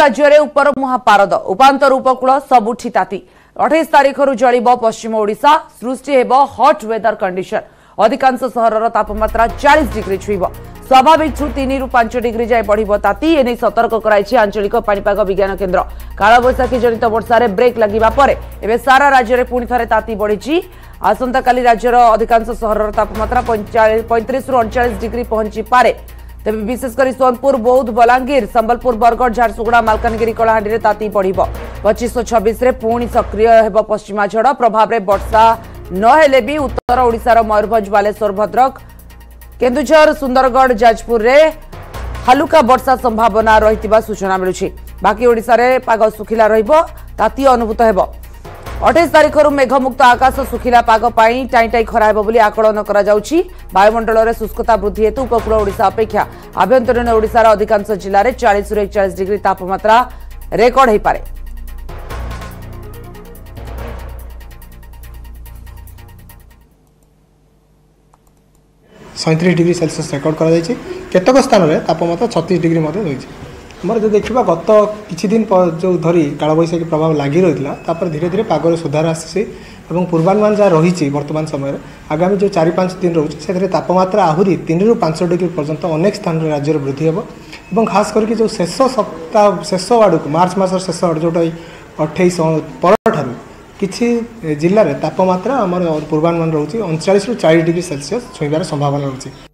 राज्य में उपर मुहा पारद उपांतर उपकूल सबुठी ताती 28 तारीख जल पश्चिम ओडिशा सृष्टि हेब हॉट वेदर कंडीशन अधिकांश सहर तापमात्रा 40 डिग्री छुईब स्वाभाविक 3 ରୁ 5 डिग्री जाए बढ़ ताती एने सतर्क कराई आंचलिक पाणीपाग विज्ञान केन्द्र कालबैशाखी जनित वर्षा ब्रेक लगिबा परे एबे सारा राज्य में पुणी थे ताती बढ़ी आसंता काली राज्यर अधिकांश सहर तापमात्रा 35 ରୁ 39 डिग्री पहुंची पारे तेज विशेषकर सोनपुर बौद्ध बलांगीर संबलपुर बरगढ़ झारसुगुड़ा मालकानगिरी कलाहांडी ताती बढ़ 2526 पुणी सक्रिय हेब पश्चिमा झड़ प्रभाव में वर्षा नहेले भी उत्तर ओडिशार मयूरभंज बालेश्वर भद्रक केन्दुझर सुंदरगढ़ जाजपुर रे हालुका वर्षा संभावना रही सूचना मिलूची बाकी ओडिशा रे पाग सुखिला रहिबो ताती अनुभूत हेबो 28 तारीख मेघमुक्त आकाश सुखिला पाग टाई टाई खरा हेबो बोली आकलन करा जाउची वायुमंडल में शुष्कता वृद्धि हेतु उपकूल ओडिशा अपेक्षा आभ्यंतरीण ओडिशार अधिकांश जिले में 40 ରୁ 41 डिग्री तापमात्रा रेकर्ड हो पारे। सैंतीस डिग्री सेल्सियस रेकर्ड करा जायछि केतक स्थान में तापमात्रा 36 डिग्री रही आमर जो देखा गत किछि दिन जो धरी कालबैशाखी प्रभाव लगी रही धीरे धीरे पागर सुधार आसी पूर्वानुमान जहाँ रही वर्तमान समय आगामी जो 4-5 दिन रोचे से तापमात्रा आहरी 3 ରୁ 5 डिग्री पर्यंत अनेक स्थान राज्य वृद्धि हे खास करके जो शेष सप्ताह शेष आड़ को मार्च मास शेष आड़ जोटा 28 पर किसी जिले में तापमात्रा आम पूर्वानुमान रोचे 39 ରୁ 40 डिग्री सेल्सियस छुईबार संभावना रही।